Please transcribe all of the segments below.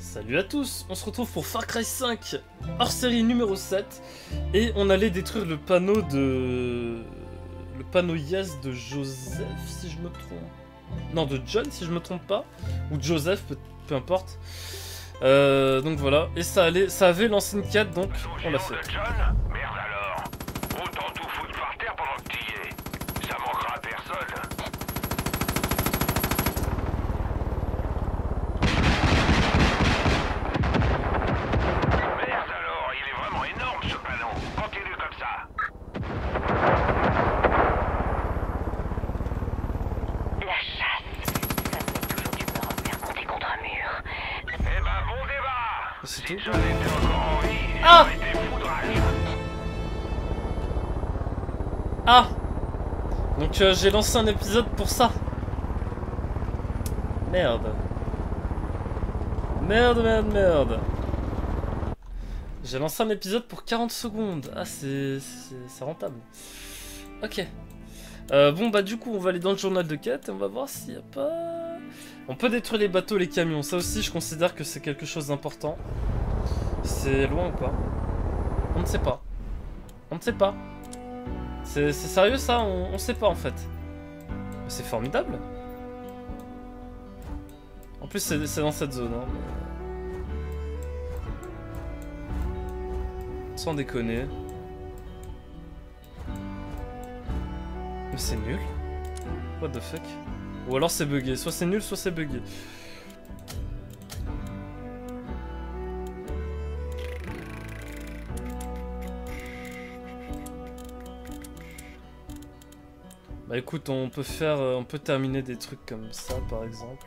Salut à tous, on se retrouve pour Far Cry 5 hors série numéro 7 et on allait détruire le panneau de... le panneau Yes de Joseph si je me trompe. Non, de John si je me trompe pas, ou Joseph, peu importe. Donc voilà, et ça avait lancé une quête donc on l'a fait. John, merde alors. Autant tout foutre par terre pendant que t'y es. Ça manquera à personne. Merde alors, il est vraiment énorme ce panneau. Continue comme ça. La chasse, ça me met toujours du peur à me faire monter contre un mur. Eh ben bon débat. C'est Si tout. John était encore en vie, il Ah aurait été foudrage. Ah, donc j'ai lancé un épisode pour ça. Merde. Merde. J'ai lancé un épisode pour 40 secondes. Ah, c'est rentable. Ok. Bon, bah du coup, on va aller dans le journal de quête et on va voir s'il n'y a pas... On peut détruire les bateaux, les camions. Ça aussi, je considère que c'est quelque chose d'important. C'est loin ou pas? On ne sait pas. On ne sait pas. C'est sérieux ça? On sait pas en fait. C'est formidable. En plus c'est dans cette zone. Hein, mais... Sans déconner. Mais c'est nul. What the fuck? Ou alors c'est bugué. Soit c'est nul, soit c'est bugué. Bah écoute, on peut terminer des trucs comme ça par exemple.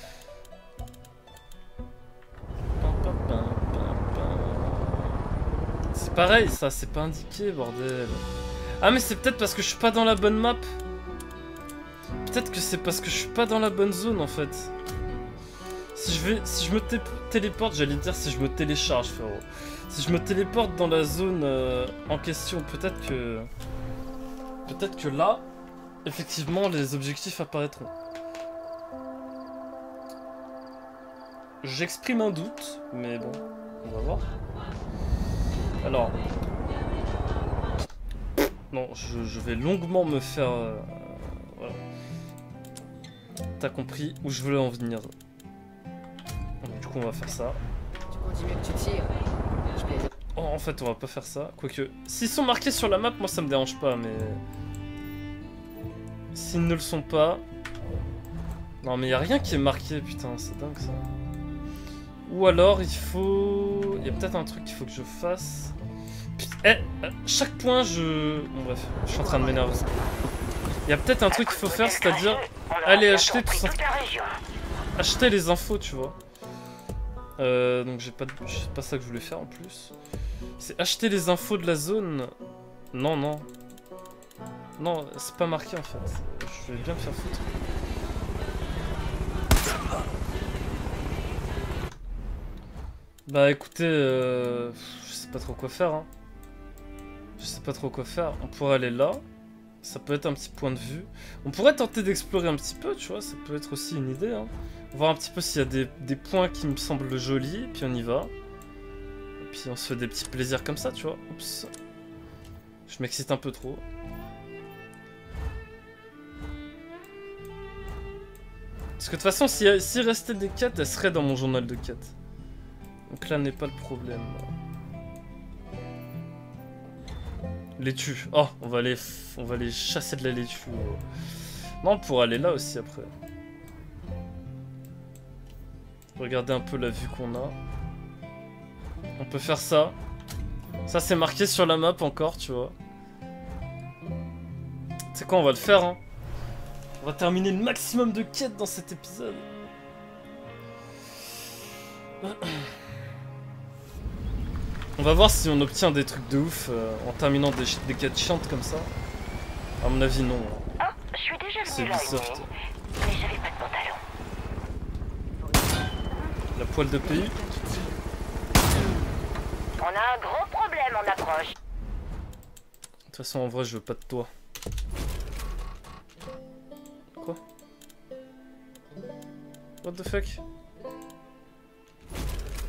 C'est pareil ça, c'est pas indiqué bordel. Ah mais c'est peut-être parce que je suis pas dans la bonne map. Peut-être que c'est parce que je suis pas dans la bonne zone en fait. Si je me téléporte, j'allais dire si je me télécharge frérot. Si je me téléporte dans la zone en question, peut-être que là... Effectivement, les objectifs apparaîtront. J'exprime un doute, mais bon, on va voir. Alors... Non, je vais longuement me faire... voilà. T'as compris où je voulais en venir. Du coup, on va faire ça. Tu continues que tu tires. Je plaisante. Oh, en fait, on va pas faire ça. Quoique, s'ils sont marqués sur la map, moi ça me dérange pas, mais... S'ils ne le sont pas... Non mais y a rien qui est marqué, putain, c'est dingue ça. Ou alors il faut... Il y a peut-être un truc qu'il faut que je fasse. Chaque point je... Bon bref, je suis en train de m'énerver. Il y a peut-être un truc qu'il faut faire, c'est-à-dire... Aller acheter tout ça. Acheter les infos, tu vois. Donc c'est pas ça que je voulais faire en plus. C'est acheter les infos de la zone. Non. Non, c'est pas marqué en fait. Je vais bien me faire foutre. Bah écoutez, je sais pas trop quoi faire. Hein. Je sais pas trop quoi faire. On pourrait aller là. Ça peut être un petit point de vue. On pourrait tenter d'explorer un petit peu, tu vois. Ça peut être aussi une idée. Hein. Voir un petit peu s'il y a des points qui me semblent jolis. Puis on y va. Et puis on se fait des petits plaisirs comme ça, tu vois. Oups. Je m'excite un peu trop. Parce que de toute façon, s'il restait des quêtes, elles seraient dans mon journal de quêtes. Donc là n'est pas le problème. Laitue. Oh, on va aller chasser de la laitue. Non, on pourra aller là aussi après. Regardez un peu la vue qu'on a. On peut faire ça. Ça, c'est marqué sur la map encore, tu vois. C'est quoi, on va le faire, hein. On va terminer le maximum de quêtes dans cet épisode. On va voir si on obtient des trucs de ouf en terminant des quêtes chiantes comme ça. À mon avis, non. Oh, je suis déjà C'est venu là, Ubisoft. mais j'avais pas de pantalon. La poêle de PU. On a un gros problème en approche. De toute façon, en vrai, je veux pas de toi. Quoi? What the fuck?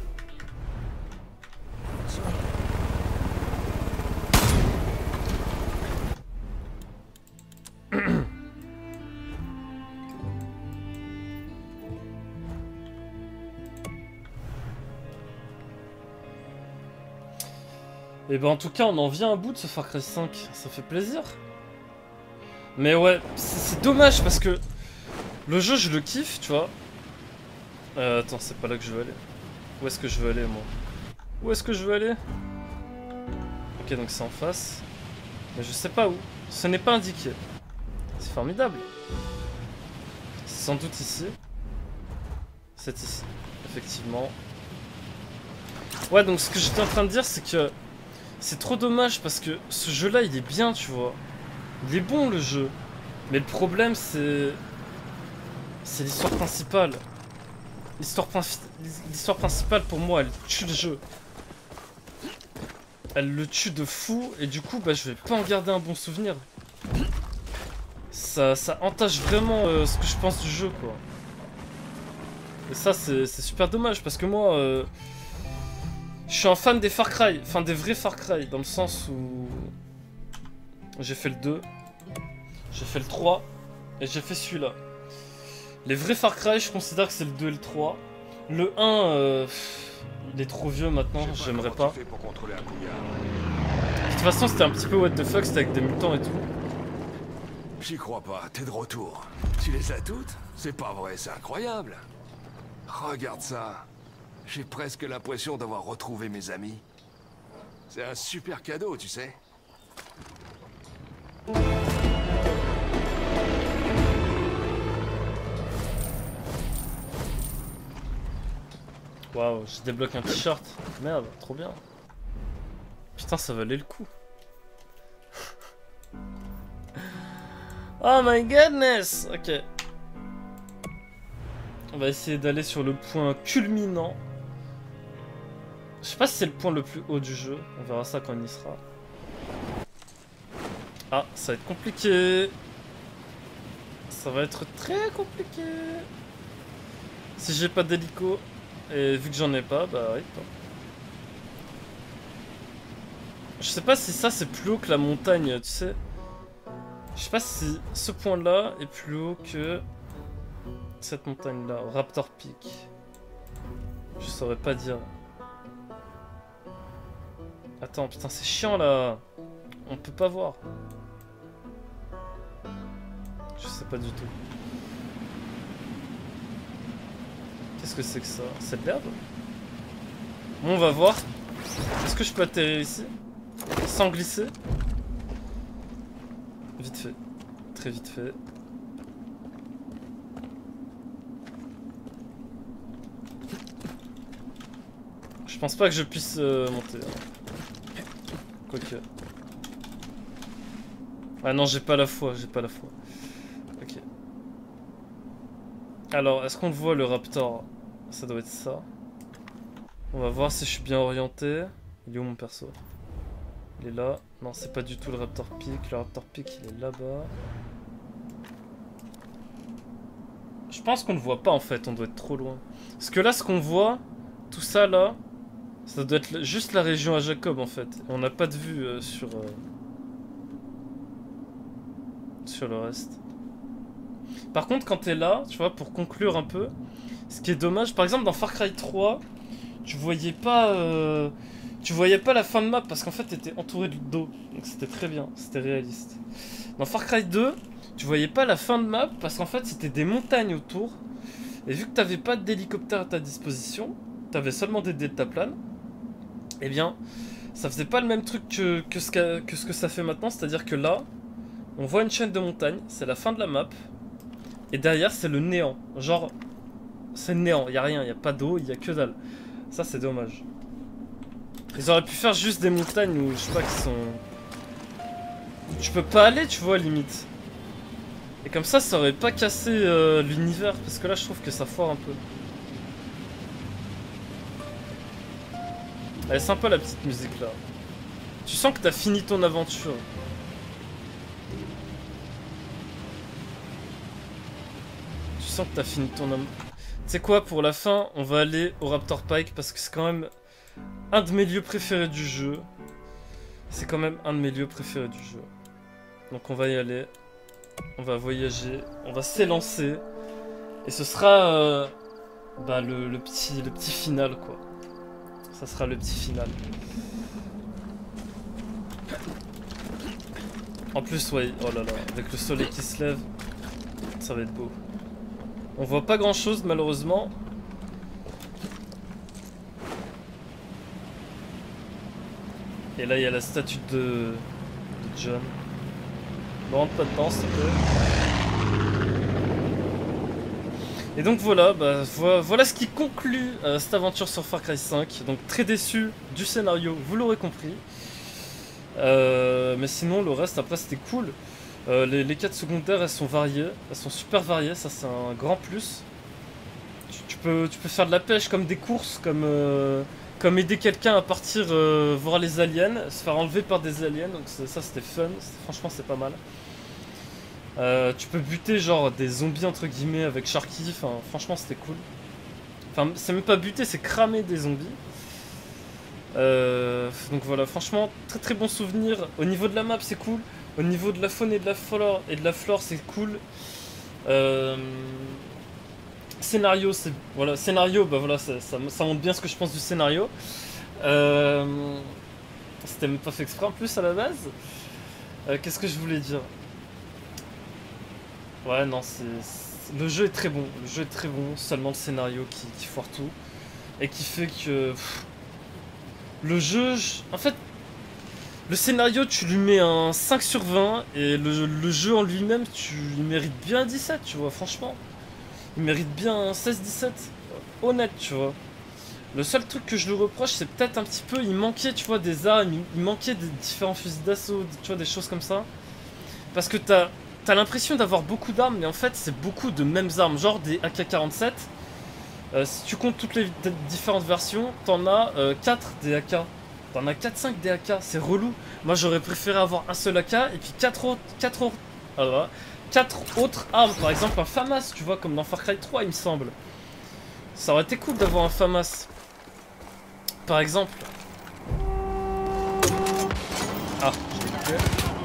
Et ben en tout cas on en vient à bout de ce Far Cry 5, ça fait plaisir. Mais ouais, c'est dommage parce que le jeu je le kiffe, tu vois. Attends, c'est pas là que je veux aller. Où est-ce que je veux aller moi? Où est-ce que je veux aller? Ok, donc c'est en face. Mais je sais pas où. Ce n'est pas indiqué. C'est formidable. C'est sans doute ici. C'est ici, effectivement. Ouais, donc ce que j'étais en train de dire, c'est que c'est trop dommage parce que ce jeu-là, il est bien, tu vois. Il est bon, le jeu. Mais le problème, c'est l'histoire principale. L'histoire principale, pour moi, elle tue le jeu. Elle le tue de fou, et du coup, bah, je vais pas en garder un bon souvenir. Ça entache vraiment ce que je pense du jeu, quoi. Et ça, c'est super dommage, parce que moi, je suis un fan des Far Cry, enfin des vrais Far Cry, dans le sens où j'ai fait le 2, j'ai fait le 3, et j'ai fait celui-là. Les vrais Far Cry, je considère que c'est le 2 et le 3. Le 1, il est trop vieux maintenant, j'aimerais pas. De toute façon, c'était un petit peu what the fuck, c'était avec des mutants et tout. J'y crois pas, t'es de retour. Tu les as toutes? C'est pas vrai, c'est incroyable. Regarde ça. J'ai presque l'impression d'avoir retrouvé mes amis. C'est un super cadeau, tu sais. Waouh, je débloque un t-shirt. Merde, trop bien. Putain, ça valait le coup. Oh my goodness. Ok. On va essayer d'aller sur le point culminant. Je sais pas si c'est le point le plus haut du jeu. On verra ça quand on y sera. Ah, ça va être compliqué. Ça va être très compliqué. Si j'ai pas d'hélico, et vu que j'en ai pas, bah oui. Je sais pas si ça c'est plus haut que la montagne, tu sais. Je sais pas si ce point là est plus haut que cette montagne là, Raptor Peak. Je saurais pas dire. Attends, putain, c'est chiant là. On peut pas voir. Je sais pas du tout. Qu'est-ce que c'est que ça? C'est de l'herbe? Bon, on va voir. Est-ce que je peux atterrir ici? Sans glisser? Vite fait. Très vite fait. Je pense pas que je puisse monter. Quoique. Ah non, j'ai pas la foi, j'ai pas la foi. Ok. Alors, est-ce qu'on le voit le Raptor? Ça doit être ça. On va voir si je suis bien orienté. Il est où mon perso? Il est là. Non, c'est pas du tout le Raptor Peak. Le Raptor Peak, il est là-bas. Je pense qu'on le voit pas en fait, on doit être trop loin. Parce que là, ce qu'on voit, tout ça là, ça doit être juste la région à Jacob en fait. Et on n'a pas de vue sur le reste. Par contre, quand t'es là, tu vois, pour conclure un peu, ce qui est dommage, par exemple dans Far Cry 3, tu voyais pas la fin de map parce qu'en fait t'étais entouré de d'eau. Donc c'était très bien, c'était réaliste. Dans Far Cry 2, tu voyais pas la fin de map parce qu'en fait c'était des montagnes autour. Et vu que t'avais pas d'hélicoptère à ta disposition, t'avais seulement des deltaplanes, eh bien ça faisait pas le même truc que ce que ça fait maintenant. C'est-à-dire que là, on voit une chaîne de montagnes, c'est la fin de la map. Et derrière c'est le néant. Genre, c'est le néant, y a rien, y a pas d'eau, y a que dalle. Ça c'est dommage. Ils auraient pu faire juste des montagnes où je sais pas qui sont... Je peux pas aller, tu vois, limite. Et comme ça aurait pas cassé l'univers, parce que là je trouve que ça foire un peu. Elle est sympa la petite musique là. Tu sens que t'as fini ton aventure. Tu sens que t'as fini ton aventure. Tu sais quoi, pour la fin, on va aller au Raptor Pike parce que c'est quand même un de mes lieux préférés du jeu. C'est quand même un de mes lieux préférés du jeu. Donc on va y aller. On va voyager. On va s'élancer. Et ce sera le petit final quoi. Ça sera le petit final. En plus, ouais, oh là là, avec le soleil qui se lève, ça va être beau. On voit pas grand chose malheureusement. Et là, il y a la statue de John. Ne rentre pas dedans, s'il te plaît. Et donc voilà, bah, voilà ce qui conclut cette aventure sur Far Cry 5. Donc très déçu du scénario, vous l'aurez compris. Mais sinon, le reste, après, c'était cool. Les quêtes secondaires, elles sont variées. Elles sont super variées, ça c'est un grand plus. Tu peux faire de la pêche comme des courses, comme aider quelqu'un à partir voir les aliens, se faire enlever par des aliens, donc ça c'était fun, franchement c'est pas mal. Tu peux buter genre des zombies entre guillemets avec Sharky, enfin franchement c'était cool. Enfin c'est même pas buter, c'est cramer des zombies. Donc voilà, franchement très très bon souvenir. Au niveau de la map c'est cool, au niveau de la faune et de la flore c'est cool. Scénario, c'est voilà, scénario, bah voilà, ça montre bien ce que je pense du scénario. C'était même pas fait exprès en plus à la base. Qu'est-ce que je voulais dire? Ouais, non, le jeu est très bon. Le jeu est très bon. Seulement le scénario qui foire tout et qui fait que le jeu, en fait, le scénario, tu lui mets un 5 sur 20 et le jeu en lui-même, il mérite bien un 17, tu vois, franchement. Il mérite bien un 16-17, honnête, tu vois. Le seul truc que je lui reproche, c'est peut-être un petit peu, il manquait, tu vois, des armes, il manquait des différents fusils d'assaut, tu vois, des choses comme ça. Parce que t'as l'impression d'avoir beaucoup d'armes, mais en fait, c'est beaucoup de mêmes armes, genre des AK-47. Si tu comptes toutes les différentes versions, t'en as 4 des AK. T'en as 4-5 des AK, c'est relou. Moi, j'aurais préféré avoir un seul AK et puis 4 autres armes, par exemple un FAMAS, tu vois, comme dans Far Cry 3 il me semble. Ça aurait été cool d'avoir un FAMAS. Par exemple. Ah, je l'ai coupé.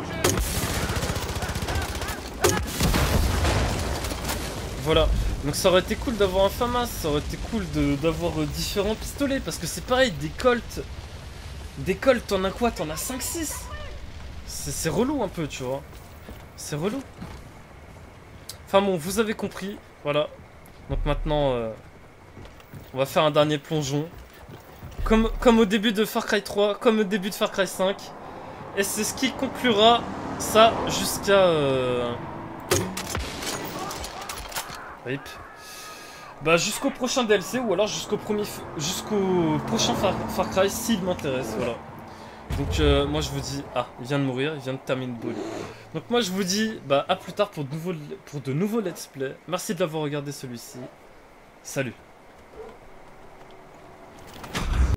Voilà, donc ça aurait été cool d'avoir un FAMAS, ça aurait été cool d'avoir différents pistolets, parce que c'est pareil, des Colts. Des Colts, t'en as quoi? T'en as 5-6. C'est relou un peu, tu vois. C'est relou. Enfin bon, vous avez compris, voilà. Donc maintenant, on va faire un dernier plongeon. Comme au début de Far Cry 3, comme au début de Far Cry 5. Et c'est ce qui conclura ça jusqu'à... Rip. Bah jusqu'au prochain DLC ou alors jusqu'au prochain Far Cry s'il m'intéresse, voilà. Donc moi je vous dis, ah il vient de mourir, il vient de terminer de brûler. Donc moi je vous dis, bah à plus tard pour de nouveaux let's play. Merci de l'avoir regardé celui-ci. Salut.